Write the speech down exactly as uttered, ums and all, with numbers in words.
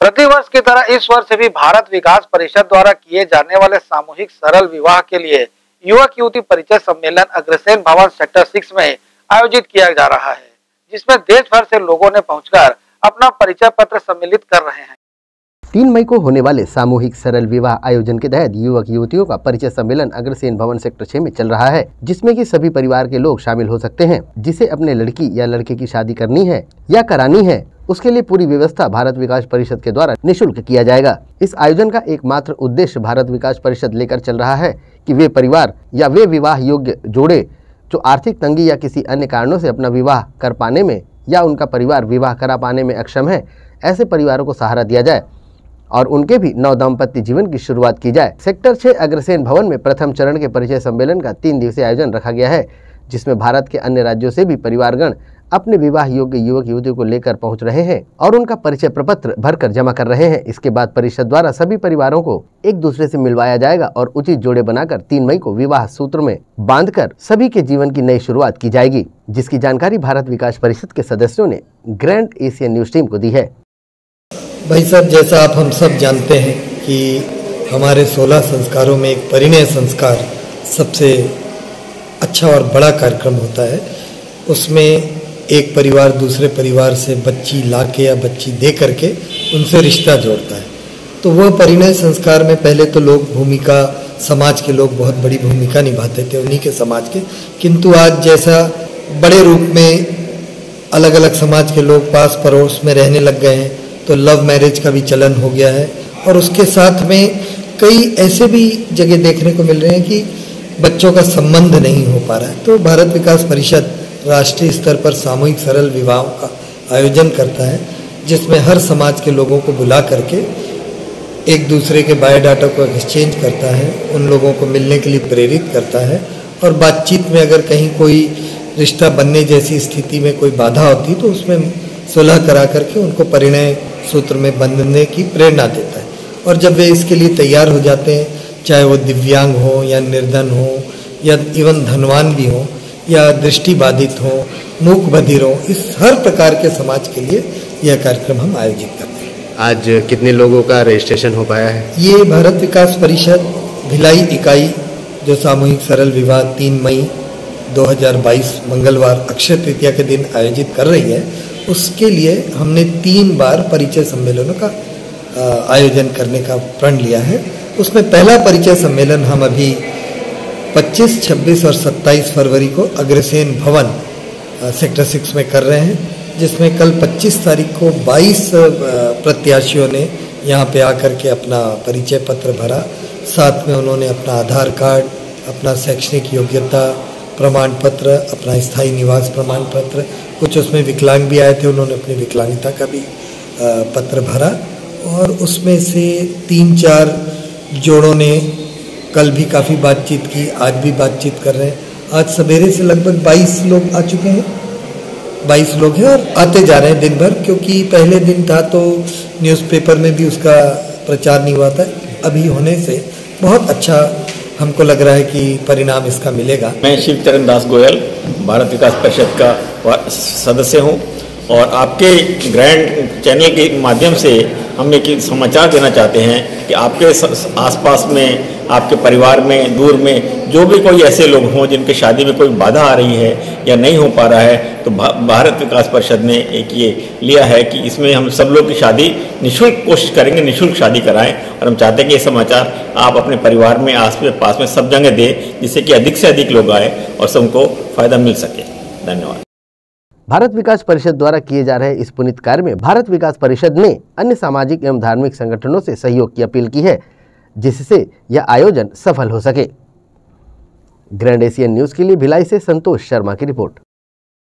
प्रतिवर्ष की तरह इस वर्ष भी भारत विकास परिषद द्वारा किए जाने वाले सामूहिक सरल विवाह के लिए युवक युवती परिचय सम्मेलन अग्रसेन भवन सेक्टर सिक्स में आयोजित किया जा रहा है, जिसमें देश भर से लोगों ने पहुंचकर अपना परिचय पत्र सम्मिलित कर रहे हैं। तीन मई को होने वाले सामूहिक सरल विवाह आयोजन के तहत युवक युवतियों का परिचय सम्मेलन अग्रसेन भवन सेक्टर छह में चल रहा है, जिसमें कि सभी परिवार के लोग शामिल हो सकते हैं। जिसे अपने लड़की या लड़के की शादी करनी है या करानी है, उसके लिए पूरी व्यवस्था भारत विकास परिषद के द्वारा निःशुल्क किया जाएगा। इस आयोजन का एकमात्र उद्देश्य भारत विकास परिषद लेकर चल रहा है कि वे परिवार या वे विवाह योग्य जोड़े जो आर्थिक तंगी या किसी अन्य कारणों से अपना विवाह कर पाने में या उनका परिवार विवाह करा पाने में अक्षम है, ऐसे परिवारों को सहारा दिया जाए और उनके भी नव दाम्पत्य जीवन की शुरुआत की जाए। सेक्टर छह अग्रसेन भवन में प्रथम चरण के परिचय सम्मेलन का तीन दिवसीय आयोजन रखा गया है, जिसमें भारत के अन्य राज्यों से भी परिवारगण अपने विवाह योग्य युवक युवतियों को लेकर पहुंच रहे हैं और उनका परिचय प्रपत्र भरकर जमा कर रहे हैं। इसके बाद परिषद द्वारा सभी परिवारों को एक दूसरे से मिलवाया जाएगा और उचित जोड़े बनाकर तीन मई को विवाह सूत्र में बांधकर सभी के जीवन की नई शुरुआत की जाएगी, जिसकी जानकारी भारत विकास परिषद के सदस्यों ने ग्रैंड एशियन न्यूज टीम को दी है। भाई साहब, जैसा आप हम सब जानते हैं कि हमारे सोलह संस्कारों में एक परिणय संस्कार सबसे अच्छा और बड़ा कार्यक्रम होता है। उसमें एक परिवार दूसरे परिवार से बच्ची लाके या बच्ची दे करके उनसे रिश्ता जोड़ता है। तो वह परिणय संस्कार में पहले तो लोग भूमिका, समाज के लोग बहुत बड़ी भूमिका निभाते थे उन्हीं के समाज के, किंतु आज जैसा बड़े रूप में अलग अलग समाज के लोग पास पड़ोस में रहने लग गए हैं, तो लव मैरिज का भी चलन हो गया है। और उसके साथ में कई ऐसे भी जगह देखने को मिल रहे हैं कि बच्चों का संबंध नहीं हो पा रहा है। तो भारत विकास परिषद राष्ट्रीय स्तर पर सामूहिक सरल विवाहों का आयोजन करता है, जिसमें हर समाज के लोगों को बुला करके एक दूसरे के बायोडाटा को एक्सचेंज करता है, उन लोगों को मिलने के लिए प्रेरित करता है और बातचीत में अगर कहीं कोई रिश्ता बनने जैसी स्थिति में कोई बाधा होती तो उसमें सुलह करा करके उनको परिणय सूत्र में बंधने की प्रेरणा देता है। और जब वे इसके लिए तैयार हो जाते हैं, चाहे वो दिव्यांग हो या निर्धन हो या इवन धनवान भी हो या दृष्टि बाधित हो, मूक बधिर हो, इस हर प्रकार के समाज के लिए यह कार्यक्रम हम आयोजित करते हैं। आज कितने लोगों का रजिस्ट्रेशन हो पाया है? ये भारत विकास परिषद भिलाई इकाई जो सामूहिक सरल विवाह तीन मई दो हज़ार बाईस मंगलवार अक्षय तृतीया के दिन आयोजित कर रही है, उसके लिए हमने तीन बार परिचय सम्मेलनों का आयोजन करने का प्रण लिया है। उसमें पहला परिचय सम्मेलन हम अभी पच्चीस, छब्बीस और सत्ताईस फरवरी को अग्रसेन भवन सेक्टर सिक्स में कर रहे हैं, जिसमें कल पच्चीस तारीख को बाईस प्रत्याशियों ने यहाँ पे आकर के अपना परिचय पत्र भरा। साथ में उन्होंने अपना आधार कार्ड, अपना शैक्षणिक योग्यता प्रमाण पत्र, अपना स्थायी निवास प्रमाण पत्र, कुछ उसमें विकलांग भी आए थे, उन्होंने अपनी विकलांगता का भी पत्र भरा। और उसमें से तीन चार जोड़ों ने कल भी काफ़ी बातचीत की, आज भी बातचीत कर रहे हैं। आज सवेरे से लगभग बाईस लोग आ चुके हैं, बाईस लोग हैं और आते जा रहे हैं दिन भर, क्योंकि पहले दिन था तो न्यूज़पेपर में भी उसका प्रचार नहीं हुआ था। अभी होने से बहुत अच्छा हमको लग रहा है कि परिणाम इसका मिलेगा। मैं शिवचरण दास गोयल भारत विकास परिषद का सदस्य हूं और आपके ग्रैंड चैनल के माध्यम से हम एक समाचार देना चाहते हैं कि आपके आसपास में, आपके परिवार में, दूर में जो भी कोई ऐसे लोग हों जिनके शादी में कोई बाधा आ रही है या नहीं हो पा रहा है, तो भारत विकास परिषद ने एक ये लिया है कि इसमें हम सब लोग की शादी निःशुल्क कोशिश करेंगे, निःशुल्क शादी कराएं। और हम चाहते हैं कि ये समाचार आप अपने परिवार में, आस पास में सब जगह दें, जिससे कि अधिक से अधिक लोग आए और सबको फायदा मिल सके। धन्यवाद। भारत विकास परिषद द्वारा किए जा रहे इस पुनीत कार्य में भारत विकास परिषद ने अन्य सामाजिक एवं धार्मिक संगठनों से सहयोग की अपील की है, जिससे यह आयोजन सफल हो सके। ग्रैंड एशियन न्यूज के लिए भिलाई से संतोष शर्मा की रिपोर्ट।